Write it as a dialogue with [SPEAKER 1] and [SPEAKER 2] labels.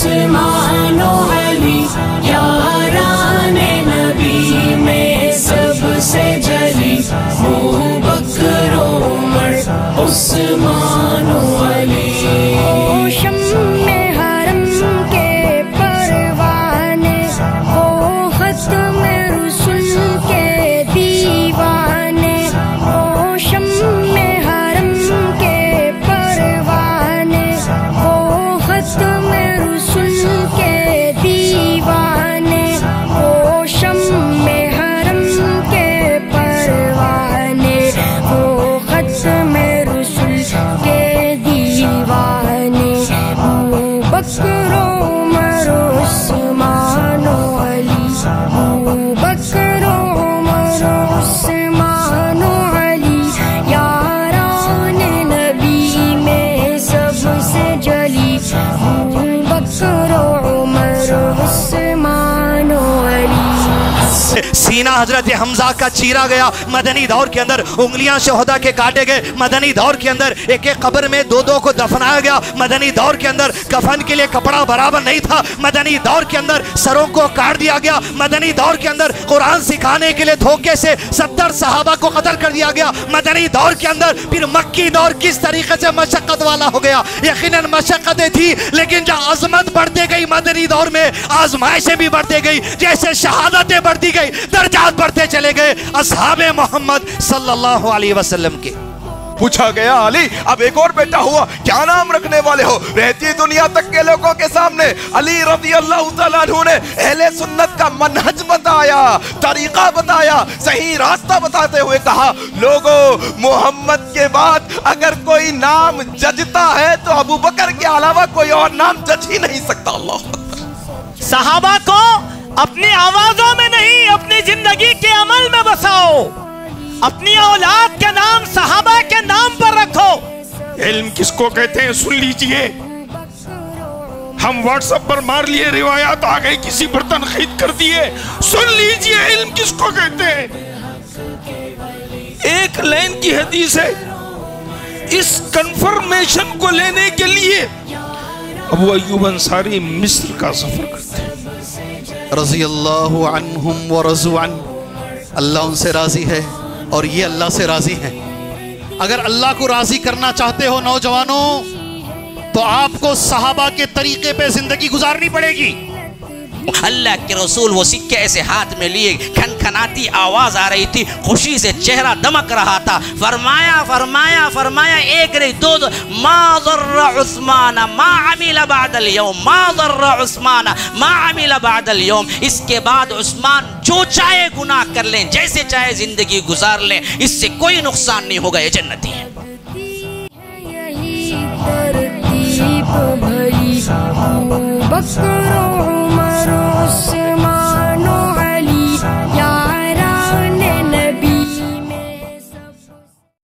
[SPEAKER 1] عثمان و علی یاران نبی میں سب سے جلی ابوبکر و عمر عثمان و علی
[SPEAKER 2] سینہ حضرت حمزہ کا چیرا گیا، مدنی دور کے اندر انگلیاں شہداء کے کاٹے گئے، مدنی دور کے اندر ایک ایک قبر میں دو دو کو دفنایا گیا، مدنی دور کے اندر کفن کے لیے کپڑا برابر نہیں تھا، مدنی دور کے اندر سروں کو کاٹ دیا گیا، مدنی دور کے اندر قرآن سکھانے کے لیے دھوکے سے 70 صحابہ کو قتل کر دیا گیا، مدنی دور کے اندر پھر مکی دور کس طریقے سے مشقت والا ہو گیا، یقیناً مشقتیں تھی لیکن جہاں عظمت بڑھتے گئی مدنی دور میں آزمائشیں بھی بڑھتے گئی، جیسے شہادتیں بڑھتی گئی درجات بڑھتے چلے گئے اصحاب محمد صلی اللہ علیہ وسلم کے۔
[SPEAKER 3] پوچھا گیا علی اب ایک اور بیٹا ہوا کیا نام رکھنے والے ہو؟ رہتی دنیا تک کے لوگوں کے سامنے علی رضی اللہ تعالیٰ عنہ نے اہل سنت کا منہج بتایا، طریقہ بتایا، صحیح راستہ بتاتے ہوئے کہا لوگوں محمد کے بعد اگر کوئی نام ججتا ہے تو ابو بکر کے علاوہ کوئی اور نام جج ہی نہیں سکتا۔ اللہ
[SPEAKER 4] صحابہ کو اپنی آوازوں میں نہیں اپنی زندگی کے عمل میں بساؤ، اپنی اولاد کے نام صحابہ کے نام پر رکھو۔
[SPEAKER 5] علم کس کو کہتے ہیں سن لیجئے، ہم واٹس ایپ پر مار لیے روایات آ گئی کسی پر تنقید کر دیے، سن لیجئے علم کس کو کہتے ہیں۔ ایک لائن کی حدیث ہے، اس کنفرمیشن کو لینے کے لیے ابو ایوب انصاری مصر کا سفر کرتے ہیں۔
[SPEAKER 2] رضی اللہ عنہم ورضوا عنہ، اللہ ان سے راضی ہے اور یہ اللہ سے راضی ہے۔ اگر اللہ کو راضی کرنا چاہتے ہو نوجوانوں تو آپ کو صحابہ کے طریقے پہ زندگی گزارنی پڑے گی۔
[SPEAKER 6] اللہ کے رسول وہ سکے ایسے ہاتھ میں لیے، کھنکھناتی آواز آ رہی تھی، خوشی سے چہرہ دمک رہا تھا، فرمایا ایک نہیں دو ما ضر عثمان ما عمل بعد اليوم، ما ضر عثمان ما عمل بعد اليوم، اس کے بعد عثمان جو چاہے گناہ کر لیں، جیسے چاہے زندگی گزار لیں، اس سے کوئی نقصان نہیں ہوگا، یہ جنتی ہے۔ بکر عمر عثمان